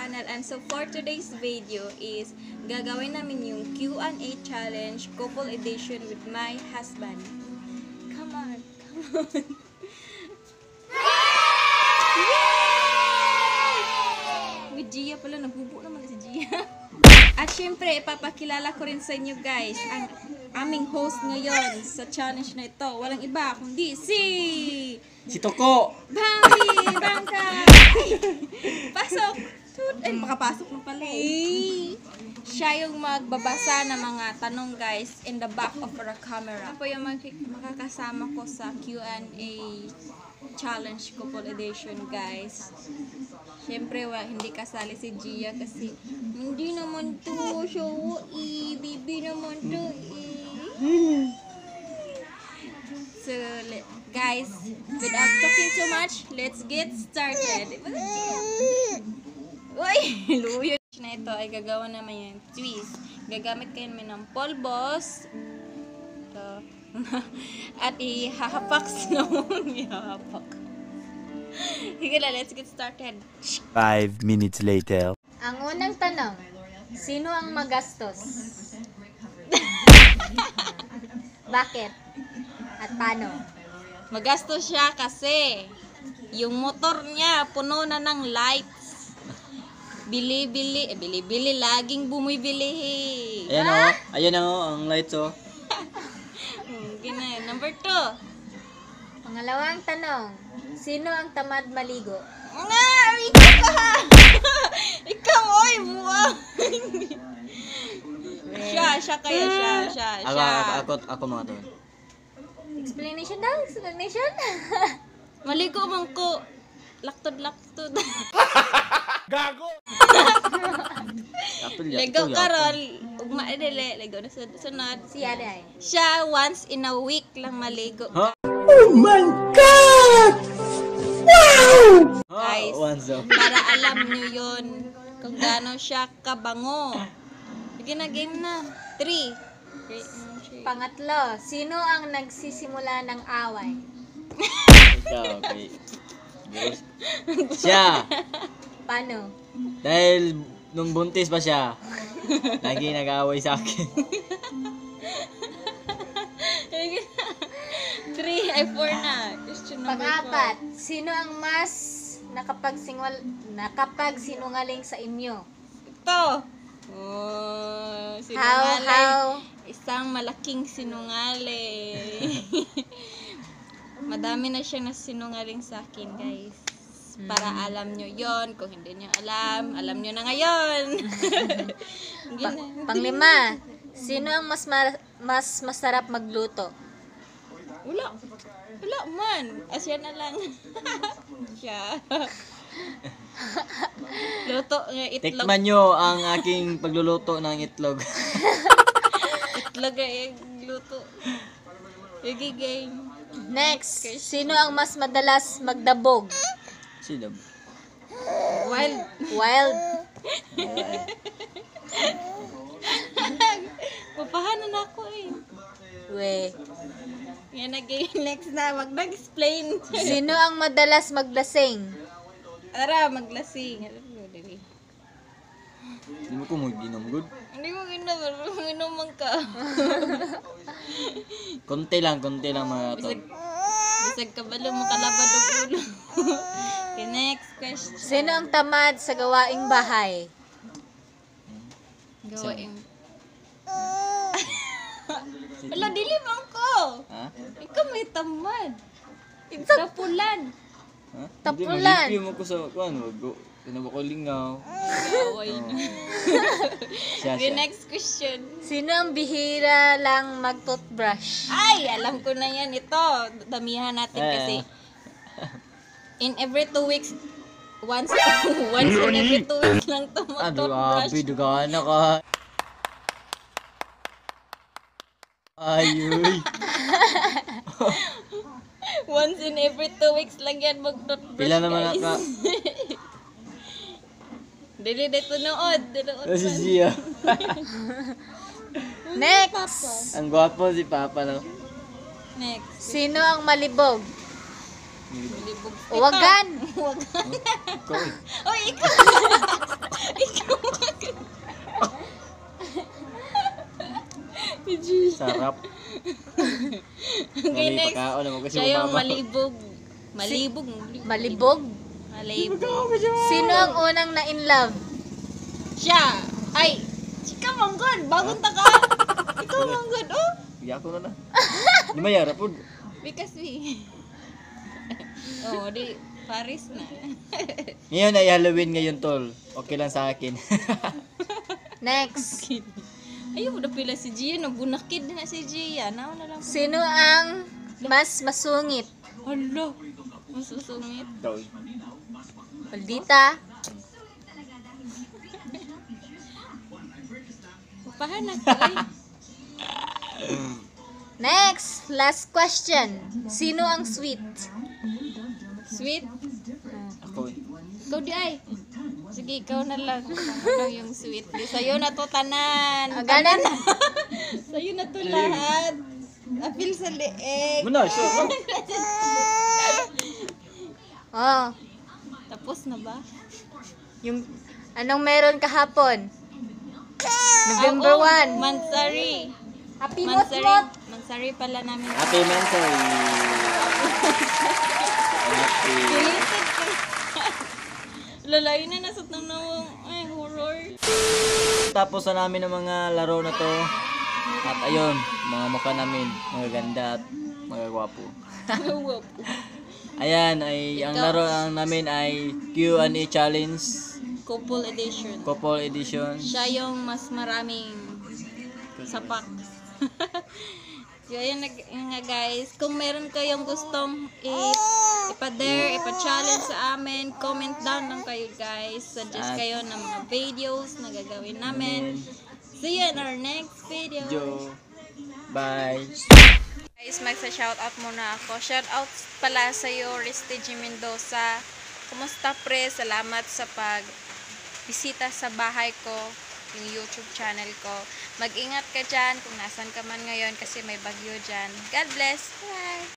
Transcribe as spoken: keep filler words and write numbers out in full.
channel. And so for today's video is gagawin namin yung Q and A challenge couple edition with my husband. Come on, come on. With Gia pala, nagbubo naman si Gia. At syempre, ipapakilala ko rin sa inyo guys ang aming host ngayon sa challenge na ito. Walang iba kundi si... Si Toko! Bambi! Bangka! Pasok! Ay, makapasok na pala eh. Siya yung magbabasa ng mga tanong guys in the back of our camera. Ako yung makakasama ko sa Q and A challenge couple edition guys. Siyempre, wa, hindi kasali si Gia kasi hindi naman to show eh. Bibi naman to eh. So, guys, without talking too much, let's get started. Uy, luyo na ito ay gagawa naman yung twist. Gagamit kayo naman ng polvos. Ito. At ihahapak naman. Ihahapak. Sige na, let's get started. Five minutes later. Ang unang tanong, sino ang magastos? Bakit? At paano? Magastos siya kasi yung motor niya puno na ng lights. Bili-bili, eh, bili-bili, laging bumibili. Ayan o, ayan o, ang lights o. Gina, number two. Pangalawang tanong, sino ang tamad maligo? Nga, ikaw ka! Ikaw, oy, buwang! Siya, siya kaya, siya, siya, Ako, siya. ako, ako, ako mga to. Explanation daw, explanation. Maligo man ko. Laktod-laktod. Gago! Ligaw karon, ugma dili, ligaw na sunod. Si Aday. Siya once in a week lang maligo. Huh? Oh my God! Wow! Guys, Once off. para alam niyo yun kung gaano siya kabango. Sige na, game na. Three. Pangatlo, sino ang nagsisimula ng away? Ikaw, okay. Siya! Paano? Dahil nung buntis pa siya, lagi nag-aaway sa akin. Three, ay four na. Question number Pang-apat, sino ang mas nakapagsinwal, nakapagsinungaling sa inyo? Ito. Oh, How, sinungaling. how? Isang malaking sinungaling. Madami na siyang nasinungaling sa akin, guys. Para alam nyo yon. Kung hindi nyo alam, alam nyo na ngayon. Pa- panglima, sino ang mas ma- mas masarap magluto? Wala. Wala man. Asya na lang. Siya. Luto nga itlog. Tikman nyo ang aking pagluluto ng itlog. Itlog nga yung luto. Sige, game. Next, sino ang mas madalas magdabog? Sino? Wild. Wild. Papahanan ako eh. We. Yan na game. Next na. Wag nag-explain. Sino ang madalas maglasing? Tara, maglasing. Hindi mo ko mag-inom good. Hindi mo ginawa. Inuman ka. Konti lang, konti lang mga to. Bisag, bisag ka balo mo kalabad og ulo. Okay, next question. Sino ang tamad sa gawaing bahay? Gawain. Wala, dili man ko. Ha? Ikaw may tamad. Tapulan. Ha? Tapulan. Hindi, mo ko sa, kuhan, wag ko. Sino ba ko lingaw? Gaway na. Siya, Okay, siya. next question. Sino ang bihira lang mag-toothbrush? Ay, alam ko na yan. Ito, damihan natin Eh. kasi in every two weeks, once once in every two weeks lang ito Ah, mag-toothbrush. grabe, dugaan na ka. Ay, uy. Once in every two weeks lang yan mag-toothbrush, Pila naman guys. ka? Dili, dito nood. Dinood Si man. Gia. Next, Ang gwapo si Papa, no? Next. sino ang malibog? Libog. Uwagan. Uwagan. Ikaw, eh. Oy, ikaw. Sarap. Okay, Mali next. pagkaon naman kasi Siya yung bumaba. malibog. Malibog. Malibog? Malibog. Sino ang unang na in love? Siya. Ay. Chika manggod. Bagong taka. Ikaw manggod. Oh. Iya ko na na. Di mayara po. Because we. Oh, di. Paris na. Ngayon ay Halloween ngayon, tol. Okay lang sa akin. Next. Ayaw, udah pila si Gia. Nagbunakid na si Gia. Naon na lang. Sino ang mas masungit? Hala. Masusungit. Daw. Maldita. Pahanak ko eh. Next. Last question. Sino ang sweet? Sweet. Ako. Ikaw di ay. Sige, ikaw na lang. Ano yung sweet? Di, sa'yo na to tanan. Ah, ganan. Sa'yo na to lahat. Apil sa leeg. Muna, sure. Oh. Tapos na ba? Yung anong meron kahapon? November Oo, one. Mansari. Happy Mansari. Mot-Mot. Mansari pala namin. Happy Mentory. Happy. Deleted ko. Lalayo na nasot ng nawang. Ay, horror. Tapos na namin ang mga laro na to. At ayun, mga mukha namin, mga ganda at mga gwapo. Wow. Ayan, ay ang laro ang namin ay Q and A challenge, Couple edition. couple edition. Siya yung mas maraming sapak. Yun na yun nga guys. Kung meron kayong gustong i- ipa-dare, ipa-challenge sa amin, comment down lang kayo guys. Suggest At- kayo ng mga videos na gagawin namin. See you in our next video. Joe. Bye. Guys, magsa-shoutout muna ako. Shoutout pala sa iyo, Risty G. Mendoza. Kumusta pre? Salamat sa pag-bisita sa bahay ko, yung YouTube channel ko. Mag-ingat ka dyan kung nasan ka man ngayon kasi may bagyo dyan. God bless. Bye!